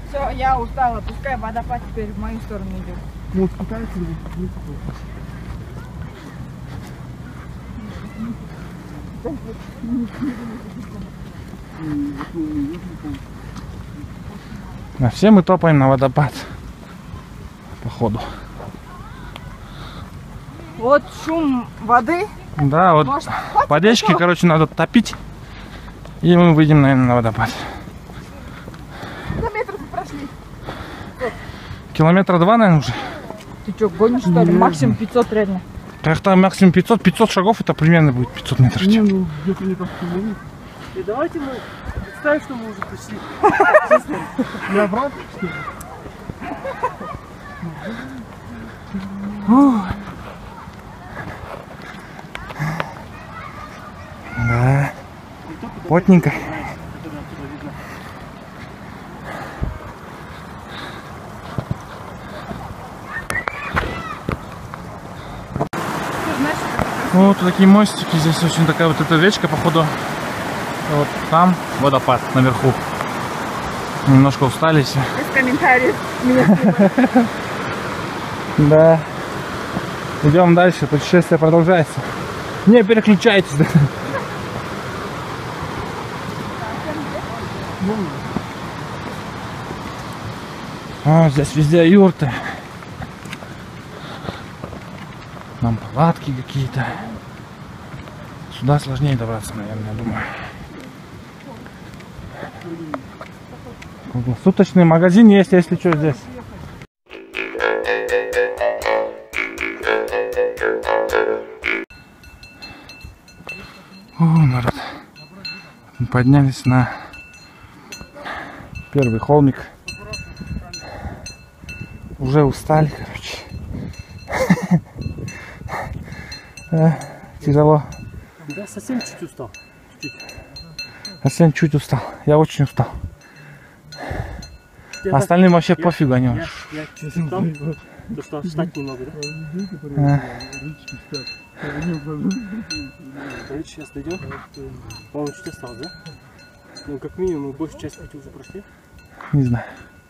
Все, я устала, пускай водопад теперь в мою сторону идет. Ну, вот катается, А все мы топаем на водопад. Походу. Вот шум воды. Да, вот Может, водички, короче, надо топить. И мы выйдем, наверное, на водопад. Километров прошли. Километра 2, наверное, уже. Ты что, гонишь, что ли? Максимум 500 реально. Так там максимум 500. 500 шагов, это примерно будет 500 метров. не, ну, где-то не так километров. И давайте мы представим, что мы уже пришли. Я обратно, что ли? Да. Потненько. Вот такие мостики. Здесь очень такая вот эта речка, походу. Вот там водопад наверху. Немножко устали все. Без комментариев. Меня Да. Идем дальше. Путешествие продолжается. Не переключайтесь. Да. А, здесь везде юрты. Нам палатки какие-то. Сюда сложнее добраться, наверное, я думаю. Круглосуточный магазин есть, если что, здесь. О, народ. Мы поднялись на первый холмик. Уже устали, короче. Тяжело. Да, совсем чуть устал. Совсем чуть устал. Я очень устал. Остальным вообще пофигу, они Я чуть устал. То, что встать немного, да? Короче, сейчас дойдем. По-моему, чуть осталось, да? Ну, как минимум, мы большую часть пути уже прошли. Не знаю.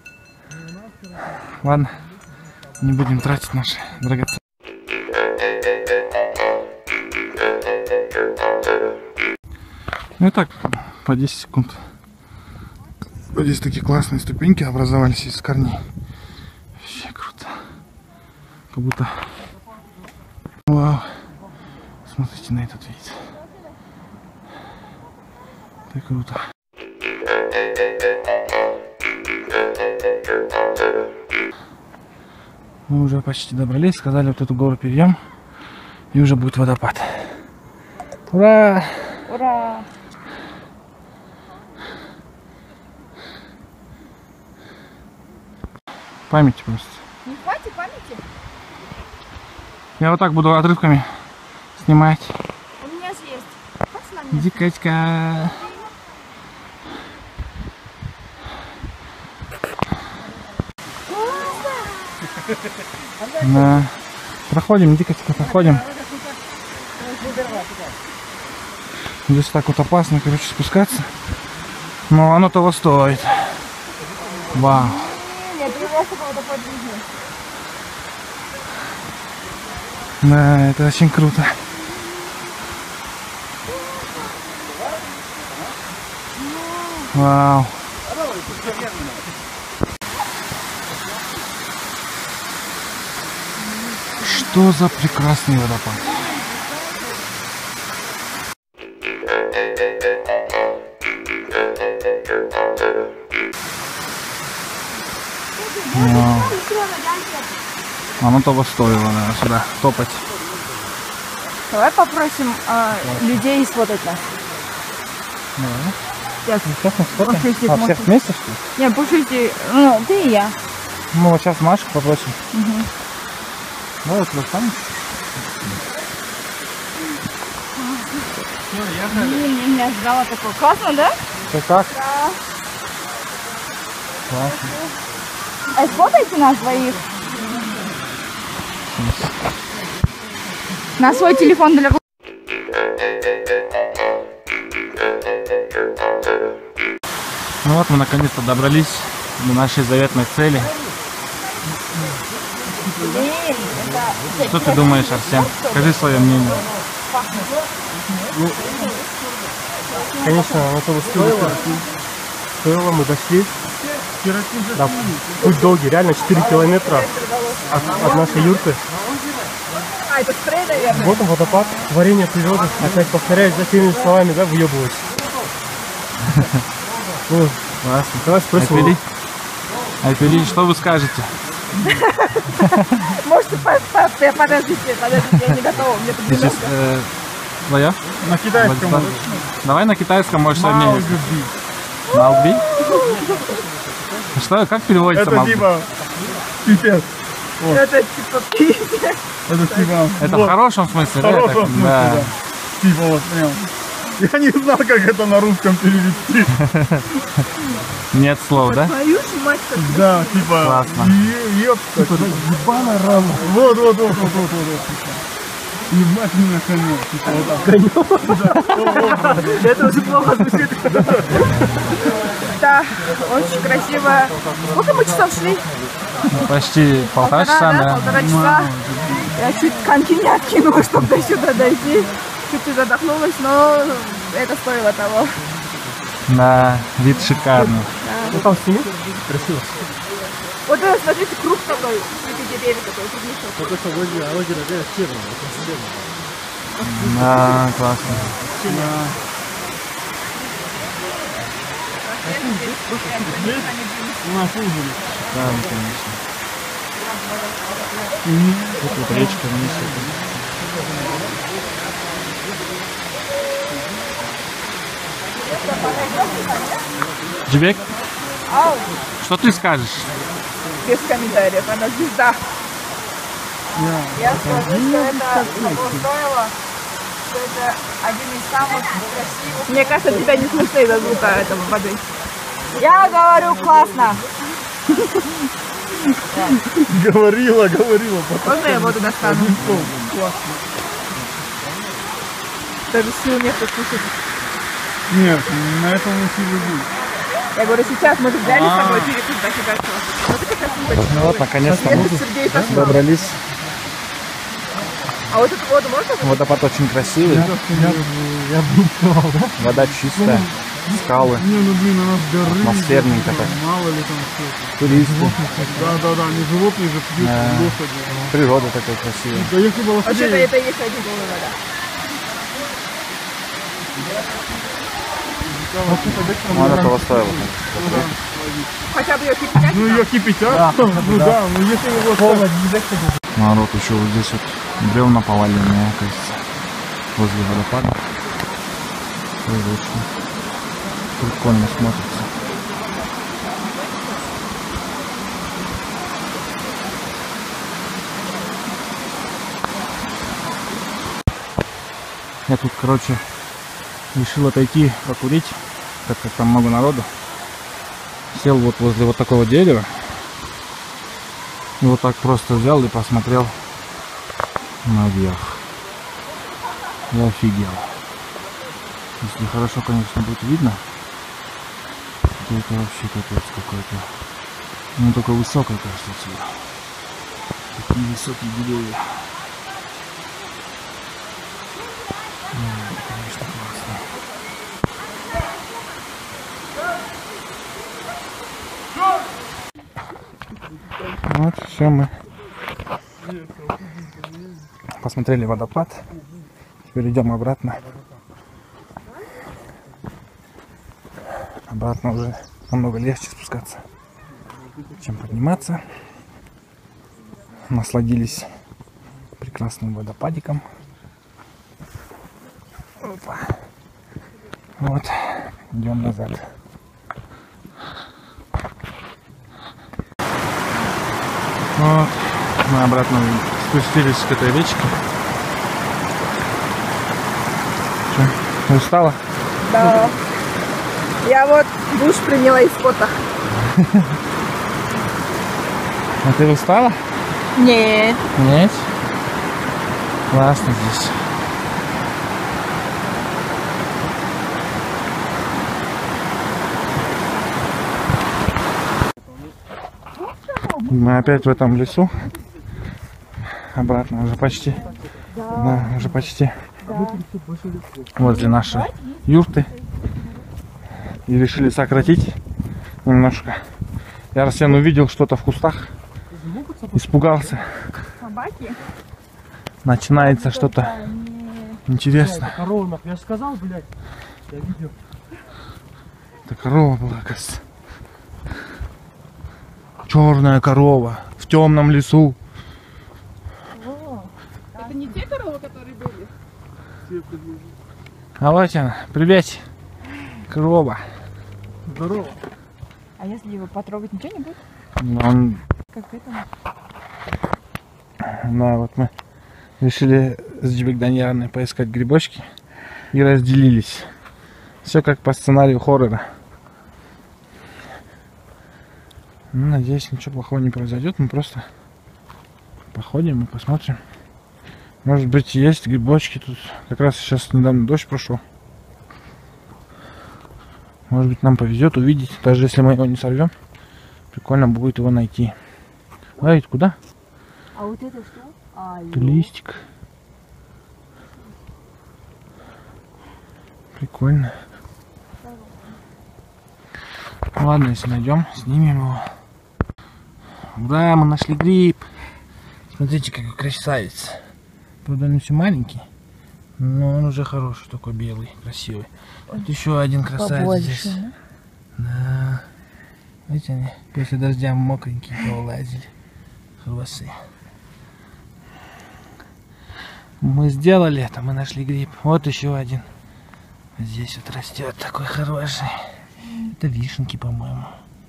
Ладно. Не будем тратить наши драгоценные. Ну и так, по 10 секунд. Вот здесь такие классные ступеньки образовались из корней. Вообще круто. Как будто... Вау. Смотрите на этот вид. Так круто. Мы уже почти добрались. Сказали, вот эту гору перейдем. И уже будет водопад. Ура! Ура! Память просто. Не хватит памяти? Я вот так буду отрывками снимать. У меня же есть. Как с нами? Иди, Катька. Да. Проходим, иди, Катька, проходим. Здесь так вот опасно, короче, спускаться. Но оно того стоит. Вау. Нет, ты меня такого-то подвижу. Да, это очень круто. Вау. Что за прекрасный водопад. Вау. Оно того стоило, наверное, сюда топать. Давай попросим людей сфотать нас. Сейчас. Сейчас мы сфотаем. Пушистик, А, всех вместе, что ли? Не, Пушистик, ну, ты и я. Ну, вот сейчас Машку попросим. Угу. Ну, вот вы сами. Блин, меня ждало такое. Классно, да? Ты как? Да. Классно. А сфотайте нас двоих. На свой телефон для... Ну вот мы наконец-то добрались до нашей заветной цели. Что ты думаешь, Арсен? Скажи свое мнение. Конечно, оно того стоило. Стоило, мы дошли. Да, путь долгий, реально 4 километра от нашей юрты. А, это спрей, наверное? Вот он водопад, творение природы. Опять повторяюсь за теми словами, да, выебываюсь. Ну, Классно. давай спросим. Айпели, что вы скажете? Можете подождите, я не готова, мне тут Сейчас, твоя? На китайском. Владислав? Давай на китайском можешь свое мнение. Малгби. Малгби? Что, как переводится Это Малгби? типа пипец. Это типа пиздец. Это типа... Это вот, в хорошем смысле, в да? хорошем Так, смысле, да. да. Типа вот прям. Я не знал, как это на русском перевести. Нет слов, да? Твою ж мать, как Да, типа... Классно. Ёпта. Типа, ебаная рама. Вот. Ебать меня конем. Типа вот так. это уже плохо звучит. Да, очень красиво. Сколько мы часов шли? Почти полтора часа, да? Полтора часа. Я чуть коньки не откинула, чтобы до сюда дойти. Чуть-чуть задохнулась, но это стоило того. Да, вид шикарный. Ну там сними. Красиво. Вот это, смотрите, круг такой, эти деревья такой, кругляшок. Вот это возле озера, да, Северное. Да, классно. У нас ужин. Шикарно, конечно. Тут вот речка вниз. Джибек, Ау, что ты скажешь? без комментариев, она звезда. Я скажу, что это того стоило, что это один из самых красивых. Мне кажется, тебя не слышно из-за звука этого воды. Я говорю, классно. Говорила. Можно я воду достану? Классно. Даже сил нет послушать. Нет, на этом мы силы будет. Я говорю, сейчас мы тут взяли с собой перекус до сюда. Вот это красиво. Ну вот, наконец-то мы Это Сергей послал. добрались. А вот эту воду можно? Водопад очень красивый. Я бы сказал, да? Вода чистая, скалы, Не, ну блин, у нас горы. атмосферненько так. Мало ли там что. Туристы, Да, не животные же пьют Да. лошади. природа такая красивая. Да если бы Вообще-то лошадей... это и есть родниковая вода. Ну, она того стоила. Хотя бы ее кипятить. Ну ее кипятят. Ну да, ну если его... Народ еще вот здесь вот бревна поваленные, кажется, возле водопада. Тоже очень прикольно смотрится. Я тут, короче, решил отойти покурить, так как там много народу. Сел вот возле вот такого дерева. И вот так просто взял и посмотрел наверх. Я офигел. Если хорошо, конечно, будет видно, то это вообще капец какой-то. Ну, только высокая, кажется, отсюда. Такие высокие деревья. Это, конечно, классно. Вот, все, мы посмотрели водопад. Теперь идем обратно. Обратно уже намного легче спускаться, чем подниматься. Насладились прекрасным водопадиком. Опа. Вот, идем назад. Вот, мы обратно спустились к этой речке. Что, устала? Да. Я вот душ приняла из пота. А ты устала? Нет. Нет? Классно здесь. Мы опять в этом лесу. Обратно уже почти. Да, уже почти. Возле нашей юрты. И решили сократить немножко. Я Арсен увидел что-то в кустах. Испугался. Собаки? Начинается что-то интересное. Корова, я же сказал, блядь. Я видел. Это корова была, кажется. Черная корова в темном лесу. Это не те коровы, которые были? А вот она, привет, корова. Здорово. А если его потрогать, ничего не будет? Он... Как это? Да, вот мы решили с Джибекданьярной поискать грибочки и разделились. Все как по сценарию хоррора. Ну, надеюсь, ничего плохого не произойдет. Мы просто походим и посмотрим. Может быть, есть грибочки тут. Как раз сейчас недавно дождь прошел. Может быть, нам повезет увидеть. Даже если мы его не сорвем, прикольно будет его найти. А ведь куда? А вот это что? Это листик. Прикольно. Ладно, если найдем, снимем его. Ура, мы нашли гриб. Смотрите, какой красавец. Правда, он все маленький, но он уже хороший, такой белый, красивый. Вот еще один красавец Побольше, здесь. да? Да. Видите, они после дождя мокренькие повылазили. Хвосты. Мы сделали это, мы нашли гриб. Вот еще один. Здесь вот растет такой хороший. Это вишенки, по-моему.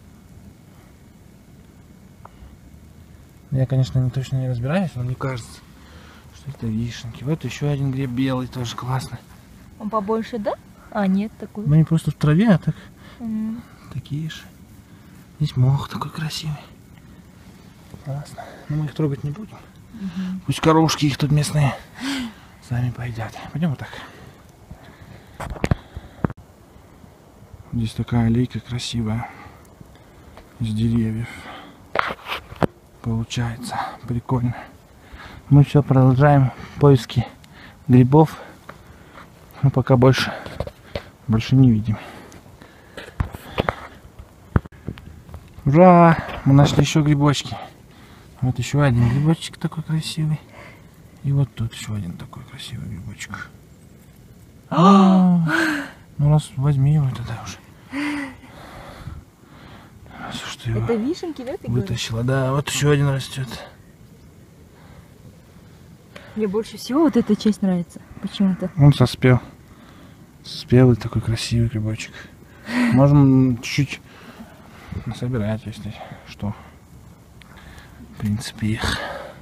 Я, конечно, точно не разбираюсь, но мне кажется, что это вишенки. Вот еще один гриб белый, тоже классный. Он побольше, да? А, нет, такой. Ну, они просто в траве, а так М. такие же. Здесь мох такой красивый. Классно. Но мы их трогать не будем. Пусть коровушки их тут местные сами поедят. Пойдем вот так. Здесь такая аллейка красивая. Из деревьев. Получается. Прикольно. Мы все продолжаем поиски грибов. Но пока больше не видим. Ура! Мы нашли еще грибочки. Вот еще один грибочек такой красивый. И вот тут еще один такой красивый грибочек. Ну раз возьми его тогда уже. Что его Это вишенки, да, ты говоришь? вытащила. Да, вот еще один растет. Мне больше всего вот эта часть нравится. Почему-то. Он соспел. Спелый такой красивый грибочек. Можем чуть-чуть насобирать, если что. В принципе, их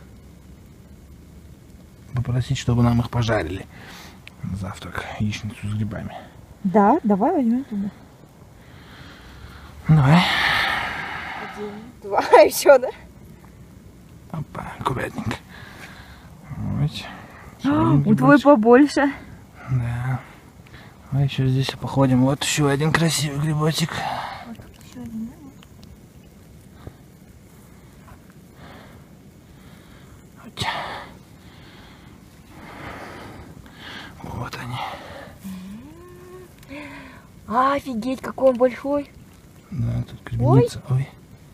попросить, чтобы нам их пожарили на завтрак. Яичницу с грибами. Да, давай возьмем туда. Давай. 1, 2, и все, да? Опа, аккуратненько. Вот. У твой побольше. Да. А еще здесь походим. Вот еще один красивый грибочек. Вот тут еще один, да? Вот они. Офигеть, какой он большой. Да, тут грибница. Ой.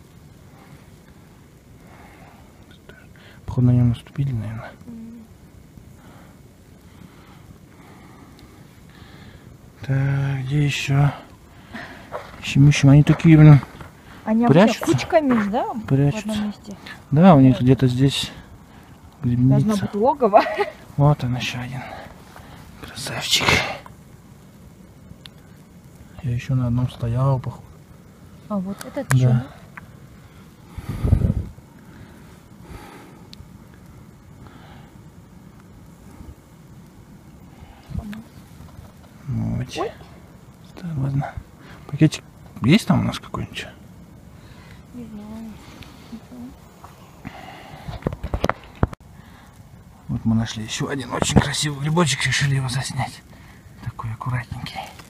Походу на нем наступили, наверное. Так, где еще? Ищем. Они такие, блин, Они прячутся? вообще кучками ж, да? Прячутся. В одном месте. Да, у них где-то здесь Должно грибница. быть логово. Вот он еще один. Красавчик. Я еще на одном стоял, походу. А вот этот Да. еще. Вот. Осторожно. Пакетик есть там у нас какой-нибудь? Не знаю. Вот мы нашли еще один очень красивый грибочек, решили его заснять. Такой аккуратненький.